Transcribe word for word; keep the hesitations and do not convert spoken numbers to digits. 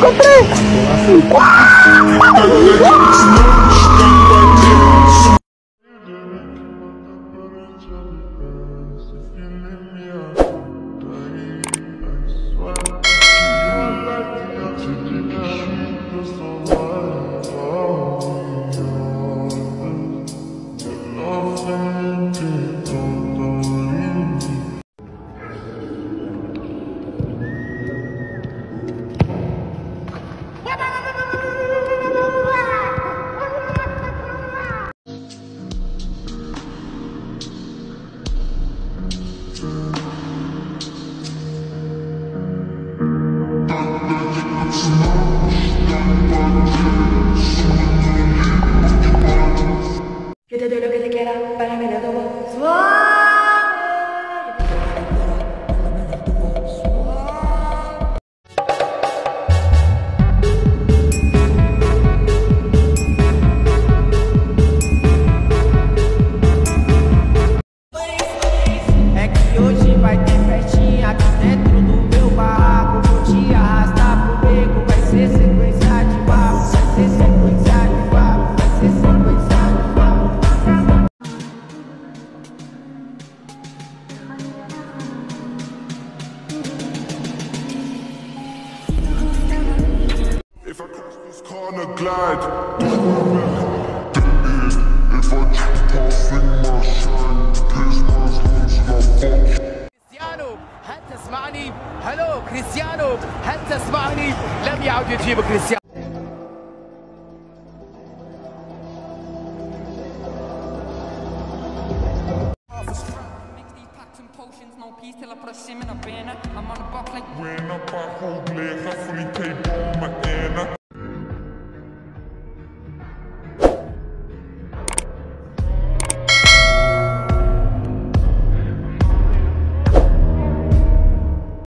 encontrei! Yo te doy lo que te quiera, para mí lo tomo É que hoje vai ter festinha aqui dentro do meu barraco. Vou te arrastar pro beco, vai ser sequência de barro. Vai ser sequência de barro, vai ser sequência de barro. If I catch this car on a glide, don't worry, dead. If I keep passing my shine, pierce my lungs and I fuck. كريستيانو هل تسمعني؟ هلو كريستيانو هل تسمعني؟ لم يعد يجيب كريستيانو. When I buy whole leg, I fully pay all my Anna.